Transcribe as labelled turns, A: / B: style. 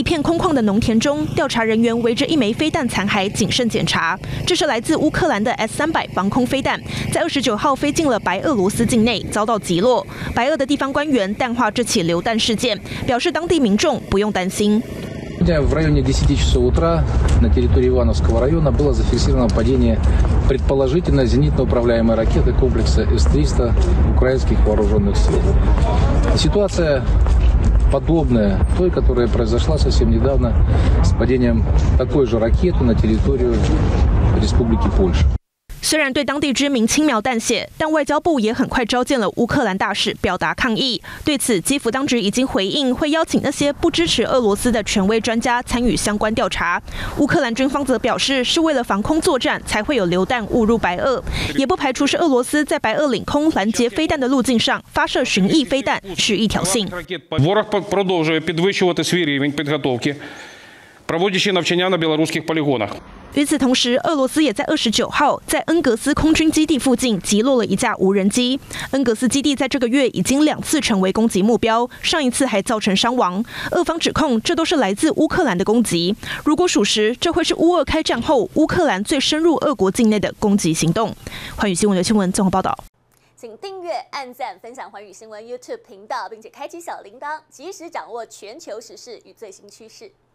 A: 一片空旷的农田中，调查人员围着一枚飞弹残骸谨慎检查。这是来自乌克兰的 S-300防空飞弹，在29号飞进了白俄罗斯境内，遭到击落。白俄的地方官员淡化这起流弹事件，表示当地民众不用担心。
B: В районе 10 часов утра на территории Ивановского района было зафиксировано падение предположительно зенитно-управляемой ракеты комплекса С-300 украинских вооруженных сил. Ситуация подобная той, которая произошла совсем недавно с падением такой же ракеты на территорию Республики Польша.
A: 虽然对当地居民轻描淡写，但外交部也很快召见了乌克兰大使，表达抗议。对此，基辅当局已经回应，会邀请那些不支持俄罗斯的权威专家参与相关调查。乌克兰军方则表示，是为了防空作战才会有榴弹误入白俄，也不排除是俄罗斯在白俄领空拦截飞弹的路径上发射巡弋飞弹，蓄意挑衅。
C: Ворог продовжує підвищувати свій рівень підготовки, проводячи навчання на білоруських полігонах.
A: 与此同时，俄罗斯也在29号在恩格斯空军基地附近击落了一架无人机。恩格斯基地在这个月已经2次成为攻击目标，上一次还造成伤亡。俄方指控这都是来自乌克兰的攻击。如果属实，这会是乌俄开战后乌克兰最深入俄国境内的攻击行动。寰宇新闻刘庆文综合报道。
D: 请订阅、按赞、分享寰宇新闻 YouTube 频道，并且开启小铃铛，及时掌握全球时事与最新趋势。